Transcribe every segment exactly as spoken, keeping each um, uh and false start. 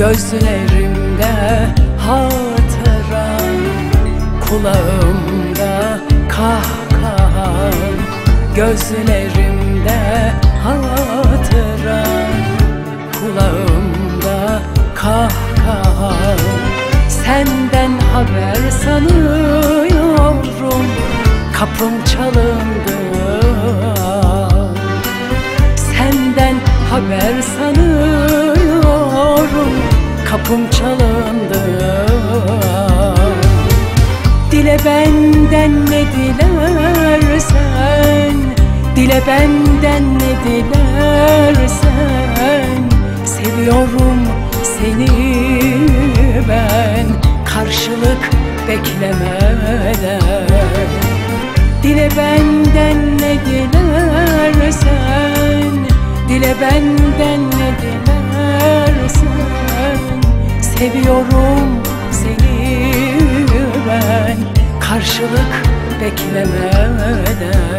Gözlerimde hatıran, kulağımda kahkahan. Gözlerimde hatıran, kulağımda kahkahan. Senden haber sanıyorum, kapım çalındı. Senden haber sanıyorum, kapım çalındı. Dile benden ne dilersen, dile benden ne dilersen. Seviyorum seni ben, karşılık beklemeden. Dile benden ne dilersen, dile benden ne dilersen. Seviyorum seni ben, karşılık beklemeden.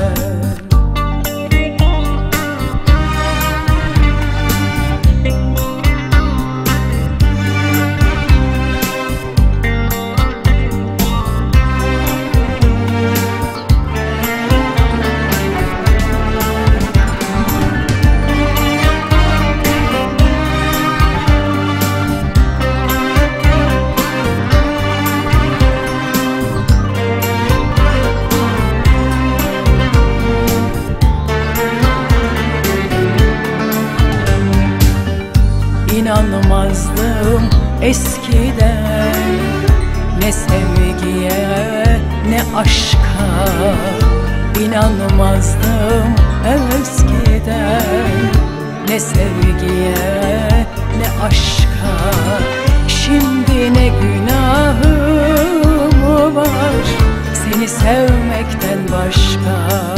İnanmazdım eskiden, ne sevgiye ne aşka. İnanmazdım eskiden, ne sevgiye ne aşka. Şimdi ne günahım var seni sevmekten başka.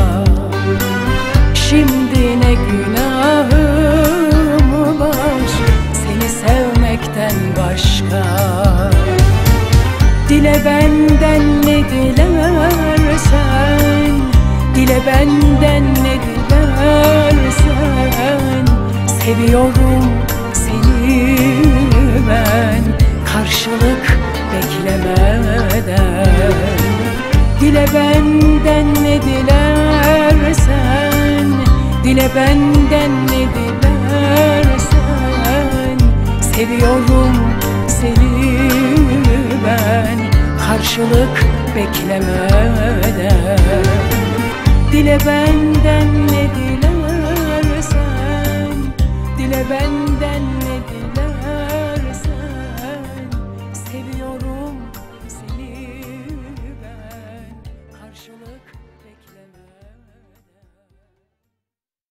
Şimdi ne günahım var seni sevmekten başka. Dile benden ne dilersen, dile benden ne dilersen. Seviyorum seni ben, karşılık beklemeden. Dile benden ne dilersen, dile benden ne dilersen. Seviyorum seni ben, karşılık beklemeden. Dile benden ne dilersen, dile benden